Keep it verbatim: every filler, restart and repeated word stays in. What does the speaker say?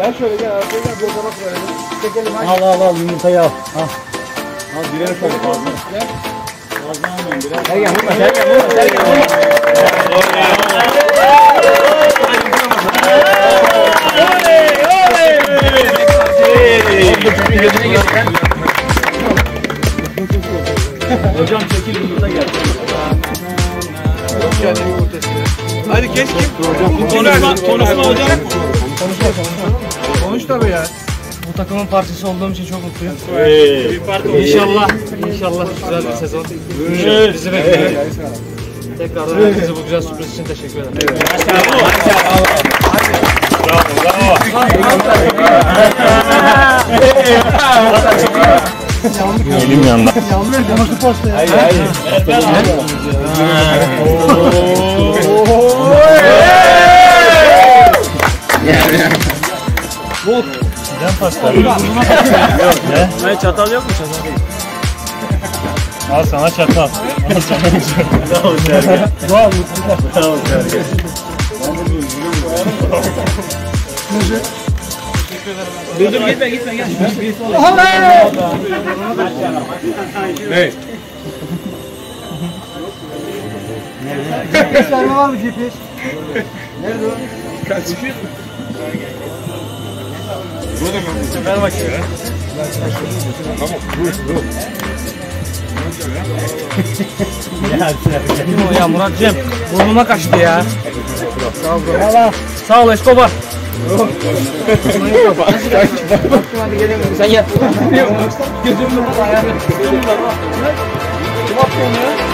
Gel şöyle gel arkaya gel. Bir oda bak böyle. Çekelim hadi. Al al al yumurtayı al. Al. Al birer şöyle fazla. Gel. Fazla almayın biraz. Gel gel vurma gel gel vurma gel gel vurma. Hocam çekil yumurta gel. Hadi kes kim? Konuşma, konuşma hocam. Konuş tabii ya. Bu takımın parçası olduğum için çok mutluyum. Hey. İnşallah, inşallah güzel bir sezon bizi bekliyor. Tekrardan herkese bu güzel sürpriz için teşekkür ederim. Elim yandı. Nasıl posta ya? Hayır hayır. Bu. Neden pasta? Yok ne? Hayır çatal yok mu çatal? Al sana çatal. Al sana çatal. Sağ ol Sergen. Doğal mutluluklar. Sağ ol Sergen. Dur dur gitme gitme gel. Ne? G P S verme var mı G P S? Nerede o? Kaç? Ver bakayım. Tamam, dur, dur. Kim o ya Muratcığım? Burnuma kaçtı ya. Sağ ol bro. Sağ ol Escobar. Hadi gelelim. Sen yat. Gözümün ayağını. Kim attı onu ya?